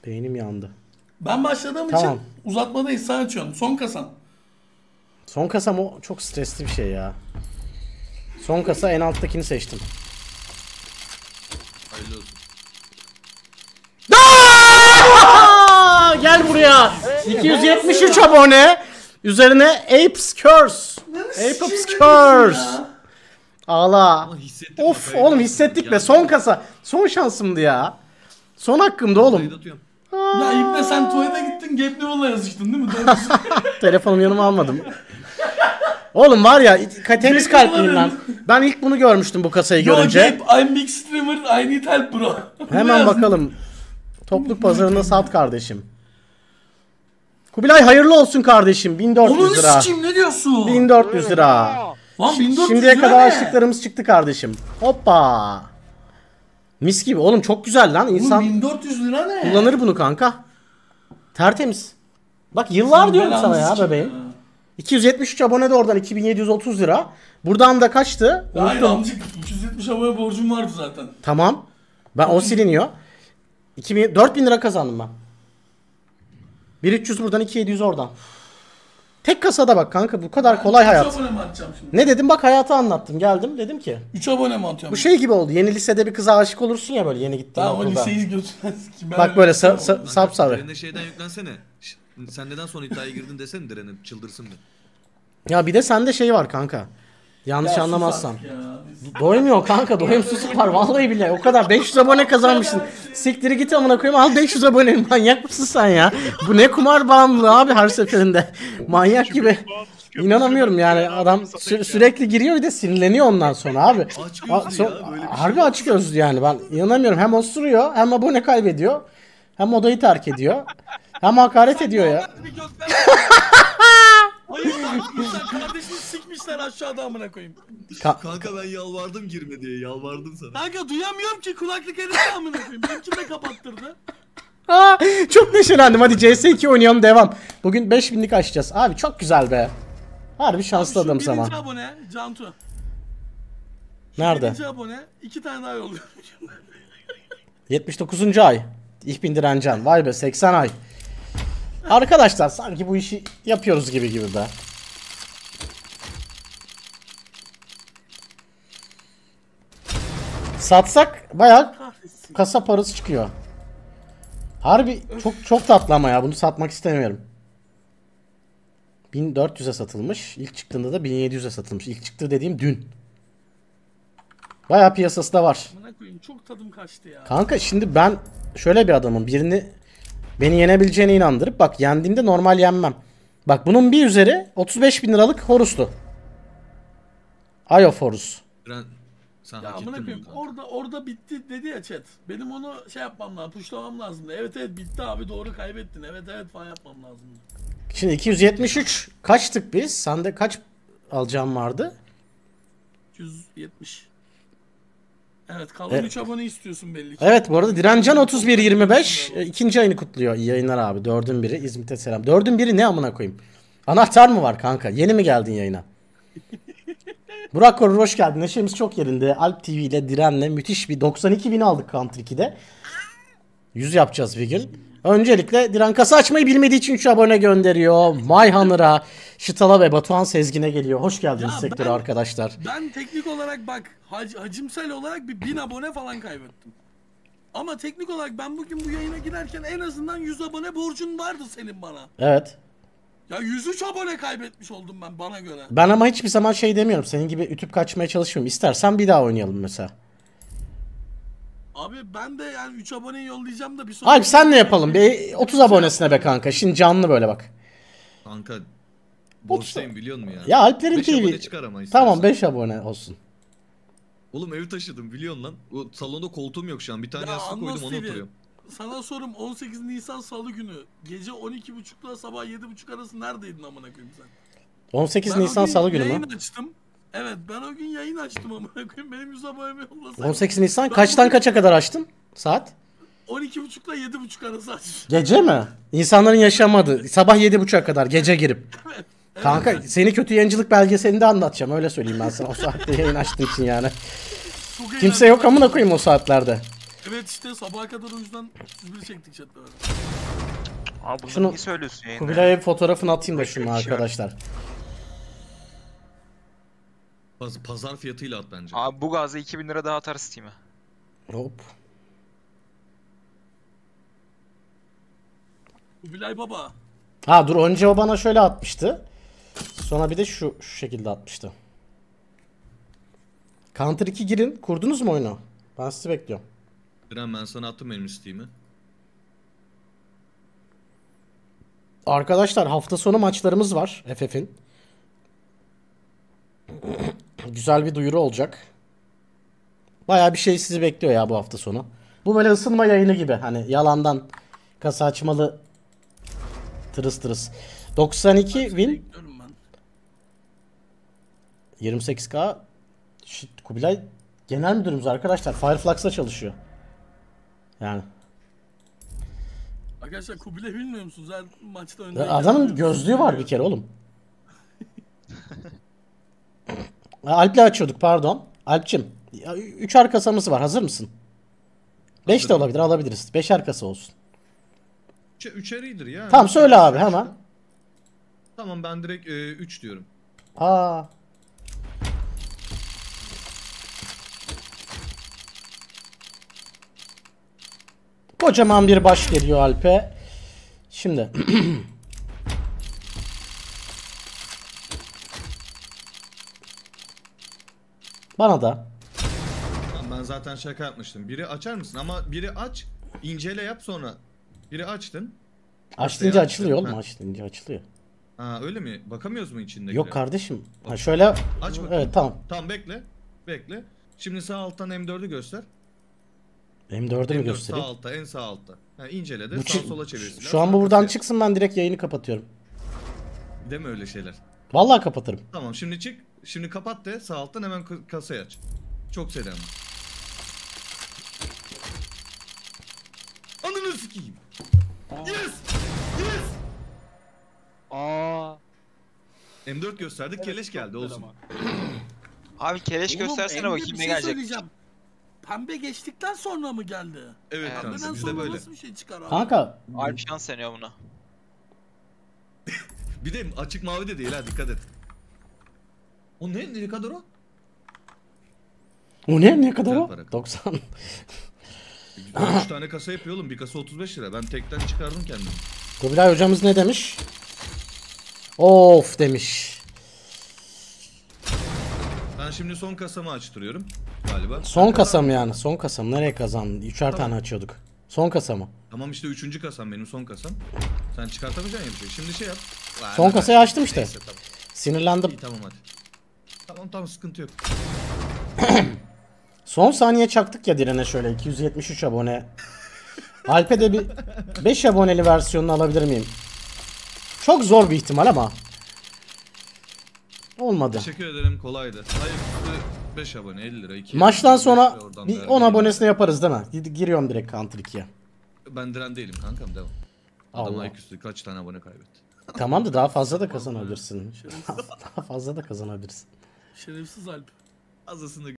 Beynim yandı. Ben başladığım Tamam. için uzatmadayız, sen açıyorsun. Son kasan. Son kasam o çok stresli bir şey ya. Son kasa en alttakini seçtim. Hayırlı olsun. Gel buraya. 273 abone. Üzerine Apes Curse. Apes Curse. Ağla. Ama hissettim. Of oğlum hissettik be. Son kasa. Son şansımdı ya. Son hakkımdı oğlum. Ya İbne sen tuvalete gittin, Gabe Newell'la yazıştın değil mi? Doğrusu. Telefonumu yanıma almadım. Oğlum var ya temiz kalpliyim lan. Ben ilk bunu görmüştüm bu kasayı görünce. Yo Gabe, I'm big streamer, I need help bro. Hemen bakalım. Topluk pazarında sat kardeşim. Kubilay hayırlı olsun kardeşim. 1400 Onun lira. sikiyim, ne diyorsun? 1400 lira. Lan 1400 Şimdiye lira kadar ne? açtıklarımız çıktı kardeşim. Hoppa. Mis gibi. Oğlum çok güzel lan. İnsan Oğlum 1400 lira ne? kullanır bunu kanka. Tertemiz. Bak yıllar diyorum sana ya bebeğim. 273 abone de oradan 2730 lira. Buradan da kaçtı? Hayır Unuttum. amcık, 270 abone borcum vardı zaten. Tamam. Ben o siliniyor. 4000 lira kazandım ben. 1300 buradan 2700 oradan. Tek kasada bak kanka bu kadar kolay hayat. 3 abone mi atacağım şimdi? Ne dedim bak hayatı anlattım. Geldim dedim ki. 3 abone mi atıyorum? Bu şey gibi oldu. Yeni lisede bir kıza aşık olursun ya böyle yeni gittiğin Tamam o okulda. liseyi götürmez ki. Bak böyle sapsarı. Diren'e şeyden yüklensene. Sen neden son iddiaya girdin desene Diren'e, çıldırsın bir. Ya bir de sende şey var kanka. Yanlış anlamazsan. Doymuyor kanka, doyumsuzluk var vallahi billahi. O kadar 500 abone kazanmışsın. Siktiri git amına koyayım, al 500 abone. Manyak mısın sen ya? Bu ne kumar bağımlılığı abi her seferinde. Manyak gibi. İnanamıyorum yani adam sürekli giriyor bir de sinirleniyor ondan sonra abi. Harbi aç gözlü yani, ben inanamıyorum. Hem osuruyor hem abone kaybediyor. Hem odayı terk ediyor. Hem hakaret ediyor ya. Hayır sen kardeşini sikmişler aşağıda amına koyayım. Kanka ben yalvardım girme diye, yalvardım sana. Kanka duyamıyorum ki, kulaklık elinde amına koyayım. Benimki de kapattırdı. Aa, çok neşelendim, hadi CS2 oynayalım devam. Bugün 5000'lik açacağız. Abi çok güzel be. Harbi şanslı adam zaman. Birinci abone Cantu. Nerede? Birinci abone 2 tane daha yolluyorum. 79. ay. İlk bindirencan. Vay be 80 ay. Arkadaşlar sanki bu işi yapıyoruz gibi be. Satsak bayağı kasa parası çıkıyor. Harbi çok tatlı ama ya, bunu satmak istemiyorum. 1400'e satılmış. İlk çıktığında da 1700'e satılmış. İlk çıktığı dediğim dün. Bayağı piyasası da var. Amına koyayım çok tadım kaçtı ya. Kanka şimdi ben şöyle bir adamım. Beni yenebileceğine inandırıp bak yendiğimde normal yenmem. Bak bunun bir üzeri 35.000 liralık Horus'tu. Eye of Horus. Diren, sen Ya hak amına ettin koyayım bunu kanka. orada bitti dedi ya chat. Benim onu şey yapmam lazım, puşlamam lazımdı. Evet bitti abi, doğru kaybettin. Evet falan yapmam lazımdı. Şimdi 273 kaçtık biz? Sende kaç alacağım vardı? 270. Evet kalan 3 abone istiyorsun belli ki. Evet bu arada Direncan 3125 ikinci ayını kutluyor. İyi yayınlar abi. 4'ün biri İzmit'e selam. 4'ün biri ne amına koyayım? Anahtar mı var kanka? Yeni mi geldin yayına? Burak Korur hoş geldin. Neşemiz çok yerinde. Alp TV ile Diren'le müthiş bir 92.000 aldık Counter 2'de. 100 yapacağız bir gün. Öncelikle Diren kasa açmayı bilmediği için 3 abone gönderiyor. Mayhanır'a, Şıtala ve Batuhan Sezgin'e geliyor. Hoş geldiniz sektöre arkadaşlar. Ben teknik olarak bak hacimsel olarak bir 1000 abone falan kaybettim. Ama teknik olarak ben bugün bu yayına girerken en azından 100 abone borcun vardı senin bana. Evet. Ya 103 abone kaybetmiş oldum ben bana göre. Ben ama hiçbir zaman şey demiyorum. Senin gibi ütüp kaçmaya çalışmıyorum. İstersen bir daha oynayalım mesela. Abi ben de yani 3 aboneyi yollayacağım da bir sonra... Alp sen ne yapalım? Bir 30 abonesine be kanka. Şimdi canlı böyle bak. Kanka borçtayım biliyor musun ya? Ya Alplerin 5 TV. abone çıkar ama istersen. Tamam 5 abone olsun. Oğlum evi taşıdım biliyorsun lan. O salonda koltuğum yok şu an. Bir tane Ya yastık koydum Anlos ona TV, oturuyorum. sana sorum 18 Nisan Salı günü gece 12.30'da sabah 7.30 arası neredeydin amına koyayım sen? 18 Ben o Nisan gün Salı günü mü? yayın açtım. Evet ben o gün yayın açtım amına koyayım, benim 100 abonemi yollasaydın. 18 Nisan Ben kaçtan bugün kaça kadar açtın? Saat? 12.30'la 7.30 arası açtım. Gece mi? İnsanların yaşamadığı. Sabah 7.30'a kadar gece girip. Evet. Kanka seni kötü yayıncılık belgeselinde anlatacağım. Öyle söyleyeyim ben sana. O saatte yayın açtığın için yani. Çok Kimse eğlenceli. yok amına koyayım o saatlerde. Evet işte sabaha kadar o yüzden bir çektik chatte öyle. Abi bunu Şunu- niye söylüyorsun yayında? Kubilay'a bir fotoğrafını atayım da şunu Yok, yok. arkadaşlar. Pazar fiyatıyla at bence. Abi bu gazda 2000 lira daha atar Steam'e. Hop. Kubilay Baba. Ha dur, önce o bana şöyle atmıştı. Sonra bir de şu şekilde atmıştı. Counter 2 girin. Kurdunuz mu oyunu? Ben sizi bekliyorum. Diren ben sana attım benim Steam'i. Arkadaşlar hafta sonu maçlarımız var FF'in. Güzel bir duyuru olacak. Bayağı bir şey sizi bekliyor ya bu hafta sonu. Bu böyle ısınma yayını gibi. Hani yalandan kasa açmalı tırıs tırıs. 92 win, Bekliyorum ben. 28k. Shit, Kubilay genel müdürümüz arkadaşlar. Fireflux'la çalışıyor. Yani. Arkadaşlar Kubilay bilmiyor musunuz? Her maçta önde. Adamın gözlüğü var bir kere oğlum. Alp'le açıyorduk pardon. Alp'cim 3'er kasamız var, hazır mısın? 5 de Hazırım. olabilir, alabiliriz. 5'er kasa olsun. Üçer iyidir ya. Tamam söyle abi hemen. Tamam ben direkt 3 diyorum. Aa. Kocaman bir baş geliyor Alp'e. Şimdi. Bana da. Tamam, ben zaten şaka yapmıştım. Biri açar mısın? Ama biri aç, incele yap sonra. Biri açtın. Açtınca Kasayı açılıyor açtın. oğlum. Ha. Açtınca açılıyor. Ha öyle mi? Bakamıyoruz mu içindekilere? Yok kardeşim. Ha şöyle. Aç bakalım. Evet tamam. Tamam bekle. Bekle. Şimdi sağ alttan M4'ü göster. M4'ü mü M4 sağ göstereyim? altta, en sağ altta. Ha, incele de Bu sağ çı- sola çevirsin. Şu an bu buradan çıksın, ben direkt yayını kapatıyorum. Deme öyle şeyler. Vallahi kapatırım. Tamam şimdi çık. Şimdi kapat de sağ alttan hemen kasayı aç. Çok selam. Ananı sikeyim. Yes! Yes! Aa. M4 gösterdik, keleş geldi olsun. Abi keleş Oğlum, göstersene Emre, bakayım bir ne şey gelecek. söyleyeceğim. Pembe geçtikten sonra mı geldi? Evet Evet. kanka Pembeden bizde sonra böyle. nasıl bir şey çıkar abi? Kanka Alp şans deniyor buna. Bir de açık mavi de değil ha, dikkat et. O ne kadar o? o ne kadar Güzel o? para. 90. 3 tane kasa yapıyor oğlum, bir kasa 35 lira. Ben tekten çıkardım kendimi. Kubilay hocamız ne demiş? Of demiş. Ben şimdi son kasamı açtırıyorum galiba. Son kasam yani. Son kasam. Nereye kazandın? 3'er Tamam. tane açıyorduk. Son kasamı. Tamam işte 3. kasam benim, son kasam. Sen çıkartamayacaksın ya bir şey. Şimdi şey yap. Son kasayı açtım işte. Neyse, tamam. Sinirlendim. İyi tamam hadi. Tamam sıkıntı yok. Son saniye çaktık ya Diren'e şöyle 273 abone. Alp'e de bir 5 aboneli versiyonunu alabilir miyim? Çok zor bir ihtimal ama. Olmadı. Teşekkür ederim, kolaydı. Ayaküstü 5 abone 50 lira. 2 Maçtan sonra oradan bir da 10 bir- abonesini yaparız değil mi? Giriyorum direkt Counter 2'ye. Ben diren değilim kankam, devam. Adam Allah. ayaküstü kaç tane abone kaybetti. Tamam da daha fazla da kazanabilirsin. Daha fazla da kazanabilirsin. Şerefsiz Alp. Azasını